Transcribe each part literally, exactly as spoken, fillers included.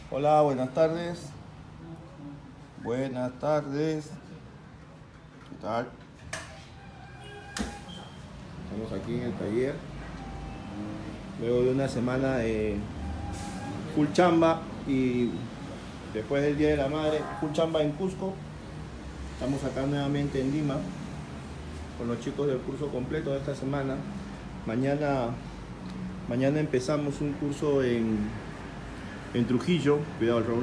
Hola, buenas tardes. Buenas tardes. ¿Qué tal? Estamos aquí en el taller. Luego de una semana de full chamba y después del Día de la Madre, full chamba en Cusco. Estamos acá nuevamente en Lima con los chicos del curso completo de esta semana. Mañana, mañana empezamos un curso en en Trujillo, cuidado Raúl.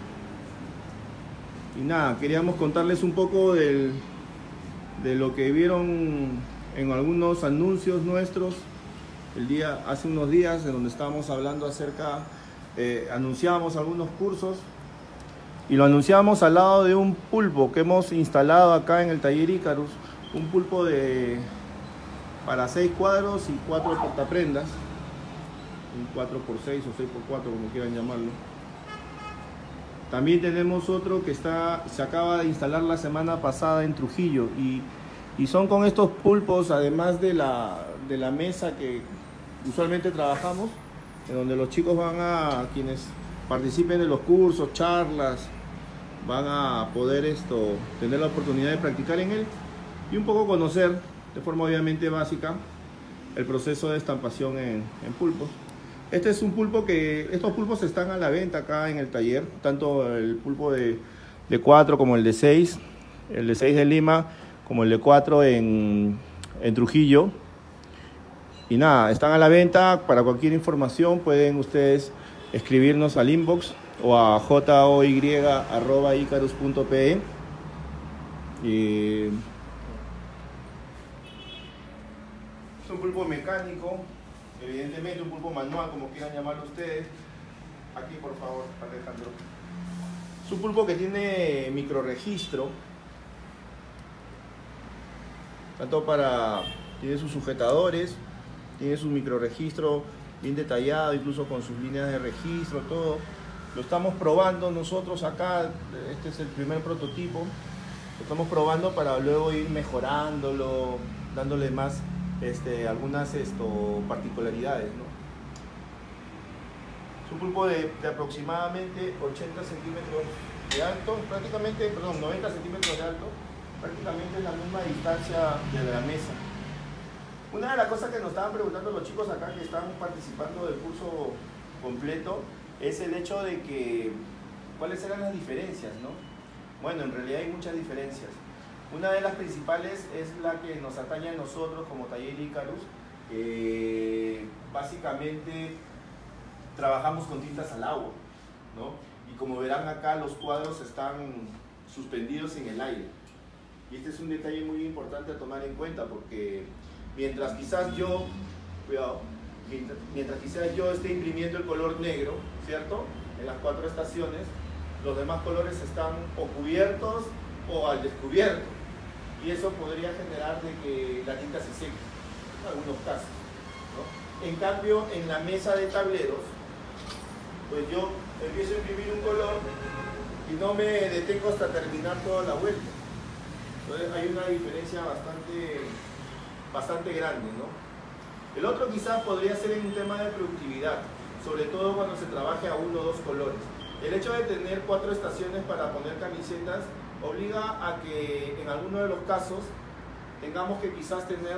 Y nada, queríamos contarles un poco del, de lo que vieron en algunos anuncios nuestros el día, hace unos días, en donde estábamos hablando acerca, eh, anunciábamos algunos cursos y lo anunciábamos al lado de un pulpo que hemos instalado acá en el taller Icarus, un pulpo de para seis cuadros y cuatro portaprendas. Un cuatro por seis o seis por cuatro, como quieran llamarlo. También tenemos otro que está, se acaba de instalar la semana pasada en Trujillo y, y son con estos pulpos, además de la, de la mesa que usualmente trabajamos, en donde los chicos van a, quienes participen de los cursos, charlas, van a poder esto, tener la oportunidad de practicar en él y un poco conocer de forma obviamente básica el proceso de estampación en, en pulpos. Este es un pulpo que, estos pulpos están a la venta acá en el taller, tanto el pulpo de, de cuatro como el de seis, el de seis de Lima como el de cuatro en, en Trujillo. Y nada, están a la venta. Para cualquier información pueden ustedes escribirnos al inbox o a joy arroba icarus punto pe. Y es un pulpo mecánico. Evidentemente un pulpo manual, como quieran llamarlo ustedes. Aquí por favor, Alejandro. Es un pulpo que tiene microregistro. Tanto para... tiene sus sujetadores, tiene su microregistro bien detallado, incluso con sus líneas de registro, todo. Lo estamos probando nosotros acá, este es el primer prototipo. Lo estamos probando para luego ir mejorándolo, dándole más... Este, algunas esto, particularidades, ¿no? Es un pulpo de, de aproximadamente ochenta centímetros de alto, prácticamente, perdón, noventa centímetros de alto, prácticamente la misma distancia de la mesa. Una de las cosas que nos estaban preguntando los chicos acá que están participando del curso completo es el hecho de que, ¿cuáles eran las diferencias, no? Bueno, en realidad hay muchas diferencias. Una de las principales es la que nos atañe a nosotros como Taller Icarus. Eh, básicamente trabajamos con tintas al agua, ¿no? Y como verán acá, los cuadros están suspendidos en el aire. Y este es un detalle muy importante a tomar en cuenta porque mientras quizás yo, cuidado, mientras, mientras quizás yo esté imprimiendo el color negro, ¿cierto? En las cuatro estaciones, los demás colores están o cubiertos o al descubierto. Y eso podría generar de que la tinta se seque, en algunos casos, ¿no? En cambio, en la mesa de tableros, pues yo empiezo a imprimir un color y no me detengo hasta terminar toda la vuelta. Entonces hay una diferencia bastante, bastante grande, ¿no? El otro quizás podría ser en un tema de productividad, sobre todo cuando se trabaje a uno o dos colores. El hecho de tener cuatro estaciones para poner camisetas obliga a que en alguno de los casos tengamos que quizás tener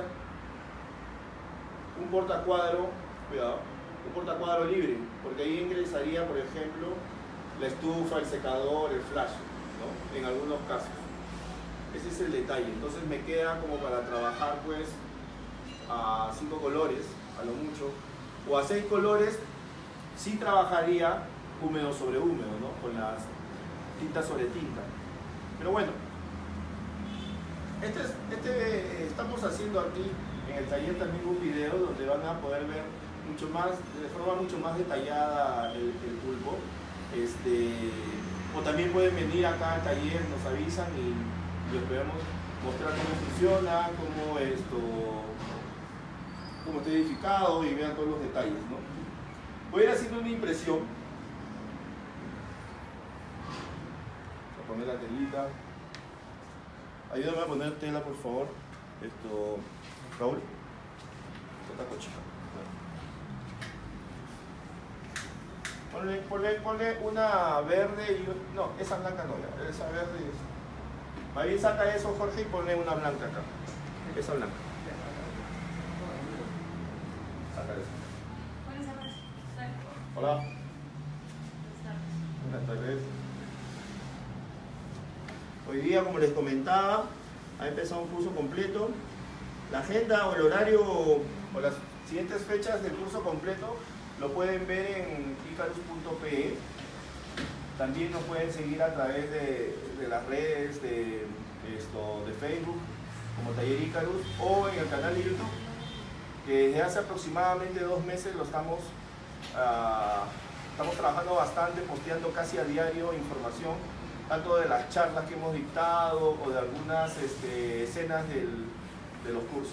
un portacuadro, cuidado, un portacuadro libre, porque ahí ingresaría, por ejemplo, la estufa, el secador, el flash, ¿no? En algunos casos. Ese es el detalle. Entonces me queda como para trabajar pues a cinco colores, a lo mucho, o a seis colores. Sí trabajaría húmedo sobre húmedo, ¿no? Con las tinta sobre tinta. Pero bueno, este, es, este estamos haciendo aquí en el taller también un video donde van a poder ver mucho más, de forma mucho más detallada el, el pulpo. Este, o también pueden venir acá al taller, nos avisan y les podemos mostrar cómo funciona, cómo esto, cómo está edificado y vean todos los detalles, ¿no? Voy a ir haciendo una impresión. Poner la telita. Ayúdame a poner tela, por favor. Esto, Raúl. Esta cochita. Ponle, ponle, ponle una verde y un, no, esa blanca no, ya, esa verde y esa. Más bien saca eso, Jorge, y ponle una blanca acá. Esa blanca. Saca eso. Hola. Buenas tardes. Hoy día, como les comentaba, ha empezado un curso completo. La agenda o el horario o las siguientes fechas del curso completo lo pueden ver en icarus punto pe. También nos pueden seguir a través de, de las redes de, esto, de Facebook como Taller Icarus o en el canal de YouTube, que desde hace aproximadamente dos meses lo estamos, uh, estamos trabajando bastante, posteando casi a diario información, tanto de las charlas que hemos dictado o de algunas este, escenas del, de los cursos.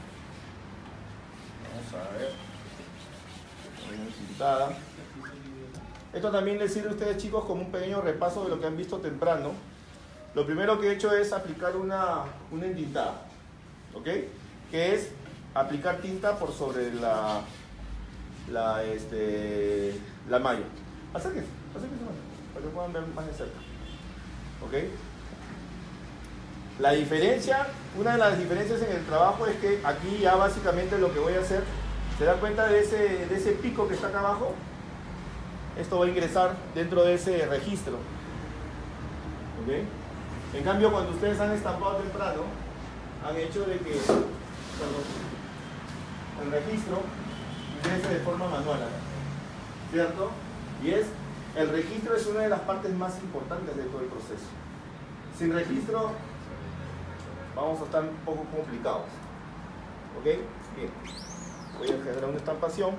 Vamos a ver. Pintada. Esto también les sirve a ustedes, chicos, como un pequeño repaso de lo que han visto temprano. Lo primero que he hecho es aplicar una, una entintada, ¿ok? Que es aplicar tinta por sobre la, la, este, la malla. Acérquense, acérquense más, para que puedan ver más de cerca, ¿ok? La diferencia, una de las diferencias en el trabajo es que aquí ya básicamente lo que voy a hacer, ¿se dan cuenta de ese, de ese pico que está acá abajo? Esto va a ingresar dentro de ese registro, ¿ok? En cambio, cuando ustedes han estampado temprano, han hecho de que perdón, el registro ingrese de forma manual, ¿cierto? Y es, el registro es una de las partes más importantes de todo el proceso. Sin registro vamos a estar un poco complicados, ¿ok? Bien. Voy a generar una estampación.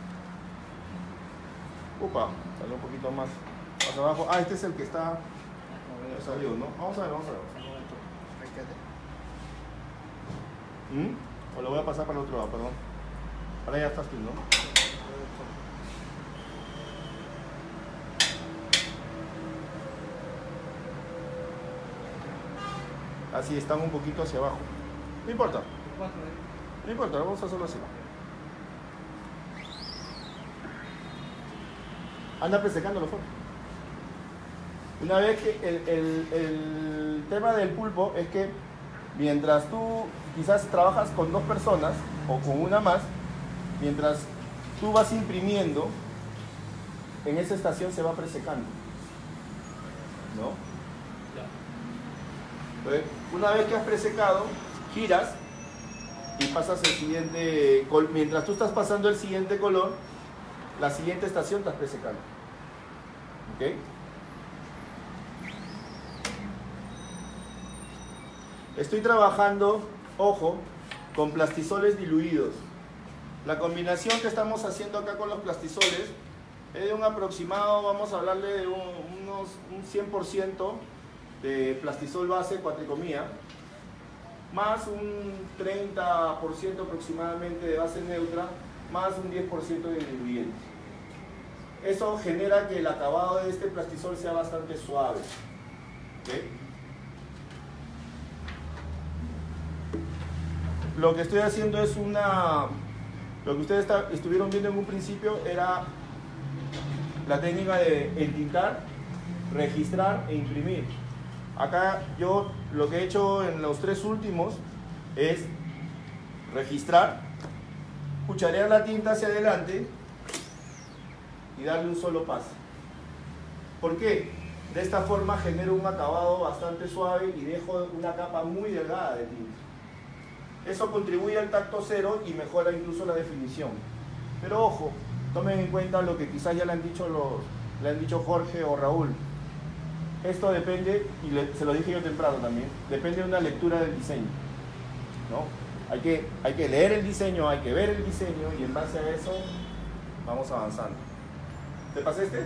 Upa, salió un poquito más, más abajo. Ah, este es el que está... Ya salió, ¿no? Vamos a ver, vamos a ver. ¿Mm? O lo voy a pasar para el otro lado, perdón. Ahora ya estás tú, ¿no? Así están un poquito hacia abajo. No importa. No importa, vamos a hacerlo así. Anda presecándolo fuera. Una vez que el, el, el tema del pulpo es que mientras tú quizás trabajas con dos personas o con una más, mientras tú vas imprimiendo, en esa estación se va presecando, ¿no? Entonces, una vez que has presecado, giras y pasas el siguiente, mientras tú estás pasando el siguiente color, la siguiente estación estás presecando. ¿Ok? Estoy trabajando, ojo, con plastisoles diluidos. La combinación que estamos haciendo acá con los plastisoles es de un aproximado, vamos a hablarle de un, unos, un cien por ciento de plastisol base cuatricomía, más un treinta por ciento aproximadamente de base neutra, más un diez por ciento de diluyente. Eso genera que el acabado de este plastisol sea bastante suave. ¿Okay? Lo que estoy haciendo es una... Lo que ustedes está, estuvieron viendo en un principio era la técnica de entintar, registrar e imprimir. Acá yo lo que he hecho en los tres últimos es registrar, cucharear la tinta hacia adelante y darle un solo paso. ¿Por qué? De esta forma genero un acabado bastante suave y dejo una capa muy delgada de tinta. Eso contribuye al tacto cero y mejora incluso la definición. Pero ojo, tomen en cuenta lo que quizás ya le han dicho, los, le han dicho Jorge o Raúl. Esto depende, y le, se lo dije yo temprano también, depende de una lectura del diseño, ¿no? Hay que, hay que leer el diseño, hay que ver el diseño y en base a eso vamos avanzando. ¿Te pasé este?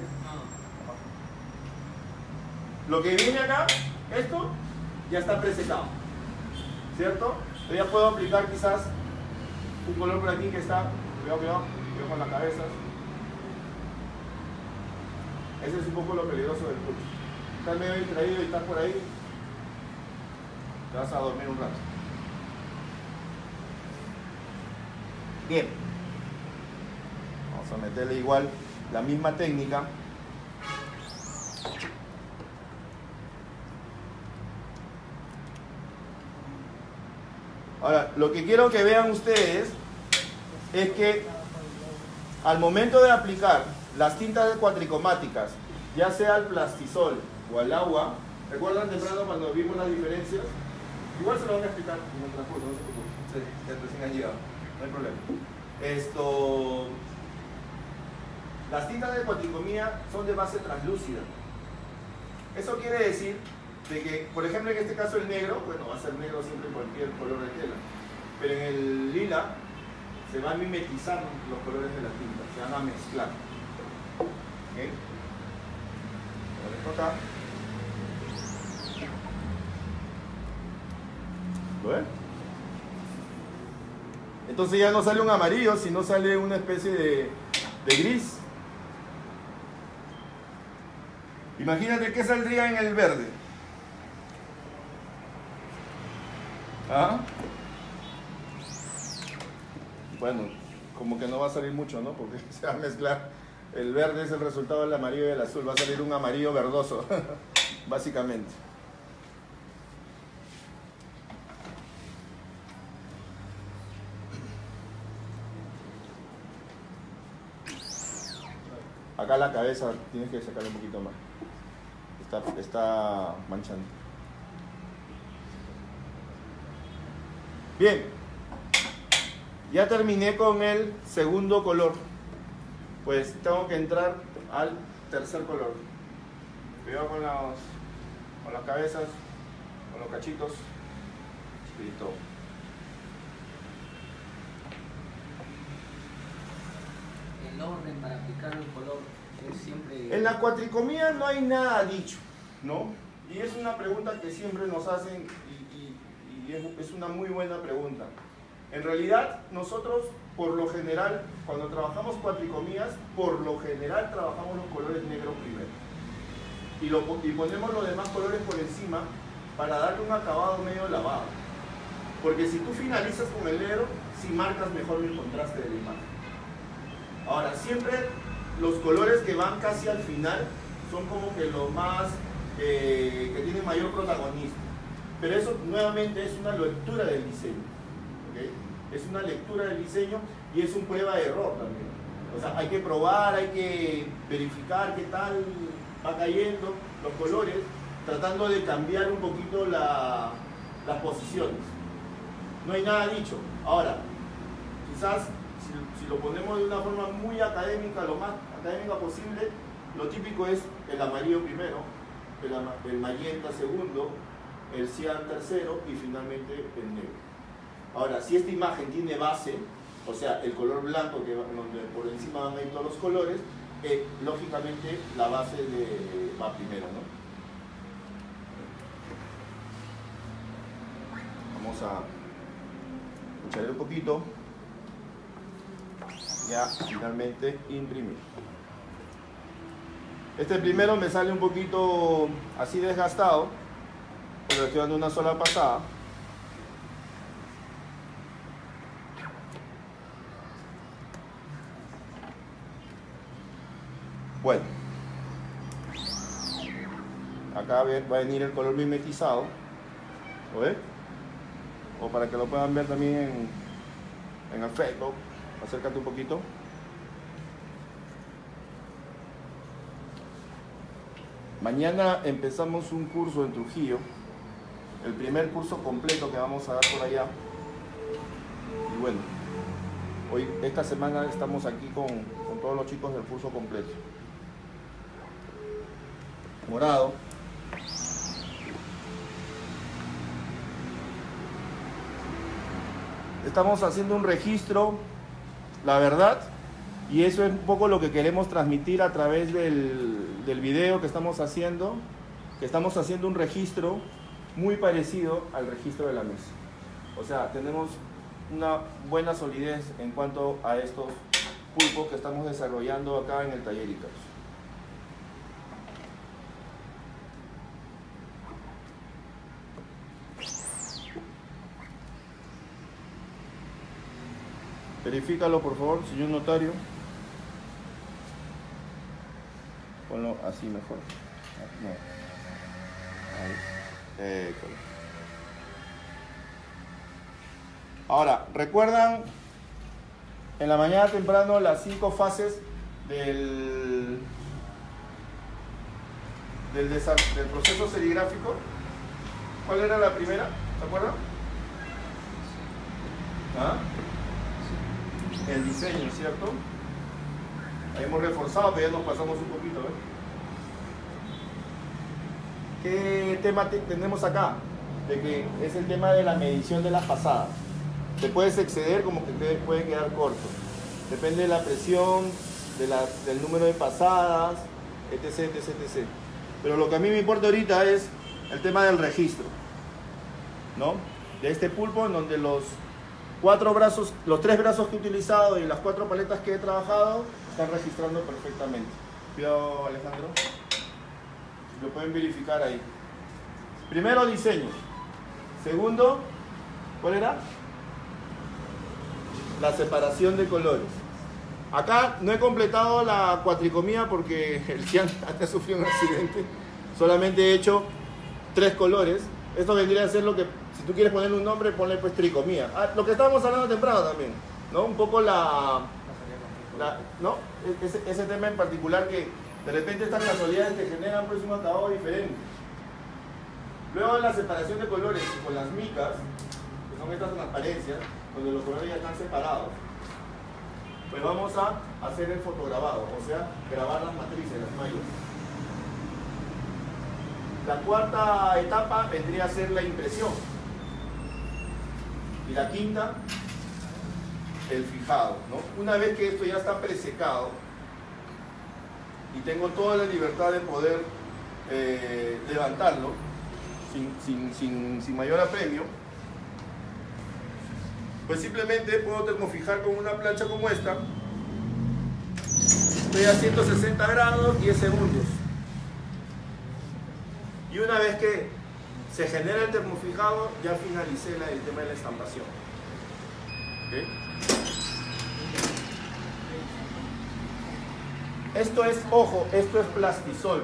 Lo que viene acá, esto ya está presecado, ¿cierto? Yo ya puedo aplicar quizás un color por aquí que está, cuidado, cuidado, cuidado con las cabezas. Ese es un poco lo peligroso del curso. Estás medio distraído y estás por ahí, te vas a dormir un rato. Bien. Vamos a meterle igual la misma técnica. Ahora, lo que quiero que vean ustedes es que al momento de aplicar las tintas cuatricromáticas, ya sea al plastisol o al agua, ¿recuerdan temprano cuando vimos las diferencias? Igual se lo van a explicar en el transcurso, no se preocupen. Sí, ya recién han llegado, no hay problema. Esto, las tintas de cuatricromía son de base translúcida. Eso quiere decir de que, por ejemplo, en este caso el negro, bueno, va a ser negro siempre cualquier color de tela, pero en el lila se van a mimetizar los colores de la tinta, se van a mezclar. ¿Okay? Por esto acá. ¿Lo ven? Entonces ya no sale un amarillo, sino sale una especie de, de gris. Imagínate qué saldría en el verde. ¿Ah? Bueno, como que no va a salir mucho, ¿no? Porque se va a mezclar. El verde es el resultado del amarillo y del azul. Va a salir un amarillo verdoso, básicamente. Acá la cabeza tienes que sacarle un poquito más. Está, está manchando. Bien. Ya terminé con el segundo color. Pues tengo que entrar al tercer color. Cuidado con, los, con las cabezas, con los cachitos. Listo. El orden para aplicar el color es siempre... En la cuatricromía no hay nada dicho, ¿no? Y es una pregunta que siempre nos hacen y, y, y es, es una muy buena pregunta. En realidad, nosotros, por lo general, cuando trabajamos cuatricromías, por lo general trabajamos los colores negros primero. Y, lo, y ponemos los demás colores por encima para darle un acabado medio lavado. Porque si tú finalizas con el negro, sí marcas mejor el contraste de la imagen. Ahora, siempre los colores que van casi al final son como que los más, eh, que tienen mayor protagonismo. Pero eso nuevamente es una lectura del diseño. ¿Okay? Es una lectura del diseño y es un prueba de error también. O sea, hay que probar, hay que verificar qué tal va cayendo los colores, tratando de cambiar un poquito la, las posiciones. No hay nada dicho. Ahora, quizás si, si lo ponemos de una forma muy académica, lo más académica posible, lo típico es el amarillo primero, el, el magenta segundo, el cian tercero y finalmente el negro. Ahora, si esta imagen tiene base, o sea, el color blanco que va, donde por encima van a ir todos los colores, eh, lógicamente la base de, va primero, ¿no? Vamos a echarle un poquito. Ya, finalmente imprimir. Este primero me sale un poquito así desgastado, pero estoy dando una sola pasada. Bueno, acá va a venir el color mimetizado, ¿lo ves? O para que lo puedan ver también en, en el Facebook, acércate un poquito. Mañana empezamos un curso en Trujillo, el primer curso completo que vamos a dar por allá. Y bueno, hoy, esta semana estamos aquí con, con todos los chicos del curso completo. Morado. Estamos haciendo un registro, la verdad, y eso es un poco lo que queremos transmitir a través del, del video que estamos haciendo, que estamos haciendo un registro muy parecido al registro de la mesa. O sea, tenemos una buena solidez en cuanto a estos pulpos que estamos desarrollando acá en el taller Icarus. Verifícalo por favor, señor notario. ponlo así mejor. No. Ahí. Eh, Ahora, ¿recuerdan en la mañana temprano las cinco fases del, del, del proceso serigráfico? ¿Cuál era la primera? ¿Se acuerdan? ¿Ah? El diseño, ¿cierto? Ahí hemos reforzado, pero ya nos pasamos un poquito, ¿eh? ¿Qué tema te tenemos acá? De que es el tema de la medición de las pasadas. Te puedes exceder como que te puede quedar corto. Depende de la presión, de la, del número de pasadas, etc, etc, etcétera. Pero lo que a mí me importa ahorita es el tema del registro, ¿no? De este pulpo en donde los cuatro brazos, los tres brazos que he utilizado y las cuatro paletas que he trabajado están registrando perfectamente. Cuidado, Alejandro. Lo pueden verificar ahí. Primero, diseño. Segundo, ¿cuál era? La separación de colores. Acá no he completado la cuatricomía porque el Cian ha sufrido un accidente. Solamente he hecho tres colores. Esto vendría a ser lo que, si tú quieres ponerle un nombre, ponle pues tricomía. Ah, lo que estábamos hablando temprano también, ¿no? Un poco la, la ¿no? Ese, ese tema en particular que de repente estas casualidades te generan pues un acabado diferente. Luego la separación de colores con las micas, que son estas transparencias, donde los colores ya están separados, pues vamos a hacer el fotograbado, o sea, grabar las matrices, las mallas. La cuarta etapa vendría a ser la impresión. Y la quinta, el fijado, ¿no? Una vez que esto ya está presecado y tengo toda la libertad de poder eh, levantarlo sin, sin, sin, sin mayor apremio, pues simplemente puedo termofijar con una plancha como esta. Estoy a ciento sesenta grados, diez segundos. Y una vez que se genera el termofijado, ya finalicé la, el tema de la estampación. ¿Okay? Esto es, ojo, esto es plastisol.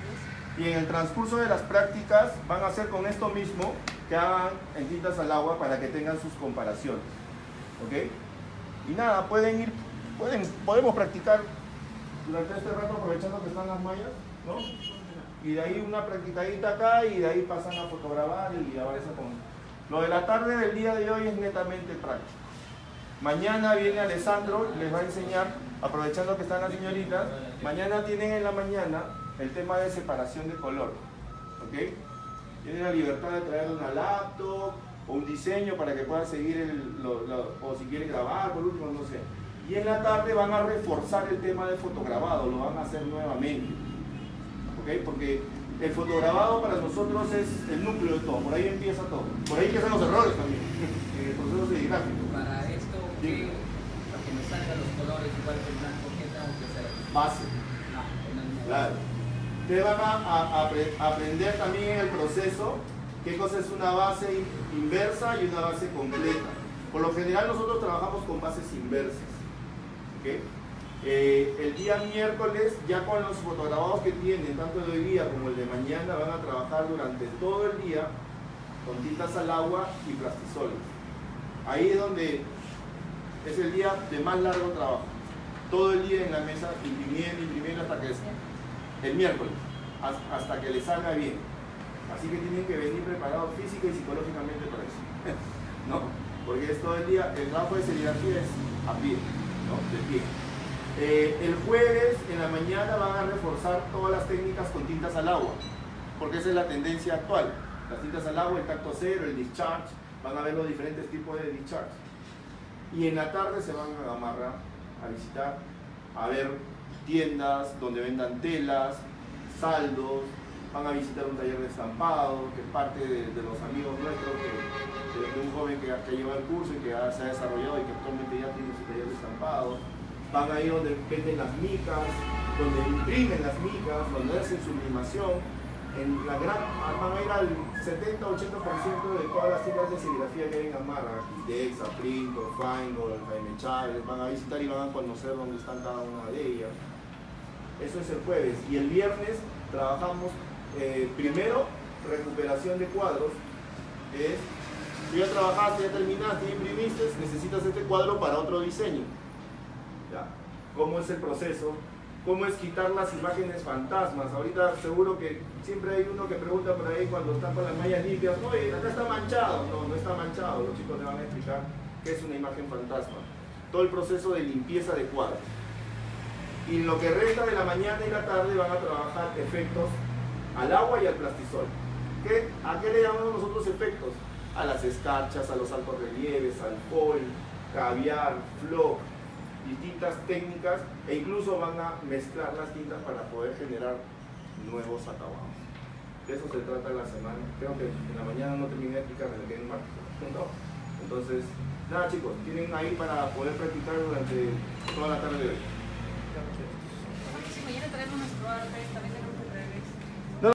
Y en el transcurso de las prácticas van a hacer con esto mismo que hagan en tintas al agua para que tengan sus comparaciones. ¿Ok? Y nada, pueden ir, pueden, podemos practicar durante este rato aprovechando que están las mallas, ¿no? Y de ahí una practicadita acá y de ahí pasan a fotograbar y grabar esa con... Lo de la tarde del día de hoy es netamente práctico. Mañana viene Alessandro, les va a enseñar, aprovechando que están las señoritas, mañana tienen en la mañana el tema de separación de color. ¿Ok? Tienen la libertad de traer una laptop o un diseño para que puedan seguir, el, lo, lo, o si quieren grabar, por último, no sé. Y en la tarde van a reforzar el tema de fotograbado, lo van a hacer nuevamente. ¿Okay? Porque el fotograbado para nosotros es el núcleo de todo, por ahí empieza todo. Por ahí empiezan los errores también, en el proceso serigráfico. Para esto, ¿qué? Para que me salgan los colores igual que el blanco, ¿qué tengo que hacer? Base. No, no, claro. Ustedes van a, a, a aprender también en el proceso qué cosa es una base inversa y una base completa. Por lo general nosotros trabajamos con bases inversas. ¿Okay? Eh, el día miércoles, ya con los fotograbados que tienen, tanto el de hoy día como el de mañana, van a trabajar durante todo el día con tintas al agua y plastisoles. Ahí es donde es el día de más largo trabajo. Todo el día en la mesa, imprimiendo, imprimiendo hasta que es el miércoles, hasta que les salga bien. Así que tienen que venir preparados física y psicológicamente para eso. ¿No? Porque es todo el día, el trabajo de serigrafía es a pie, ¿no? De pie. Eh, el jueves en la mañana van a reforzar todas las técnicas con tintas al agua, porque esa es la tendencia actual. Las tintas al agua, el tacto cero, el discharge, van a ver los diferentes tipos de discharge. Y en la tarde se van a Gamarra a visitar, a ver tiendas donde vendan telas, saldos, van a visitar un taller de estampado, que es parte de, de los amigos nuestros, que, de, de un joven que, que ha llevado el curso y que ha, se ha desarrollado y que actualmente ya tiene su taller de estampado. Van a ir donde venden las micas, donde imprimen las micas, donde hacen sublimación. En la gran, van a ir al setenta a ochenta por ciento de todas las tiendas de serigrafía que hay en Gamarra, Dexa, Printo, Feingold, Jaime Chávez, van a visitar y van a conocer dónde están cada una de ellas. Eso es el jueves. Y el viernes trabajamos eh, primero recuperación de cuadros. Es, tú ya trabajaste, ya terminaste, ya imprimiste, necesitas este cuadro para otro diseño. ¿Ya? ¿Cómo es el proceso? ¿Cómo es quitar las imágenes fantasmas? Ahorita seguro que siempre hay uno que pregunta por ahí cuando están con las mallas limpias, oye, acá está manchado. No, no está manchado. Los chicos te van a explicar qué es una imagen fantasma. Todo el proceso de limpieza de cuadros. Y en lo que resta de la mañana y la tarde van a trabajar efectos al agua y al plastisol. ¿Qué? ¿A qué le llamamos nosotros efectos? A las escarchas, a los altos relieves, al foil, caviar, flock, distintas técnicas, e incluso van a mezclar las tintas para poder generar nuevos acabados. De eso se trata la semana. Creo que en la mañana no terminé de explicar, me quedé en martes. ¿No? Entonces, nada chicos, tienen ahí para poder practicar durante toda la tarde de hoy.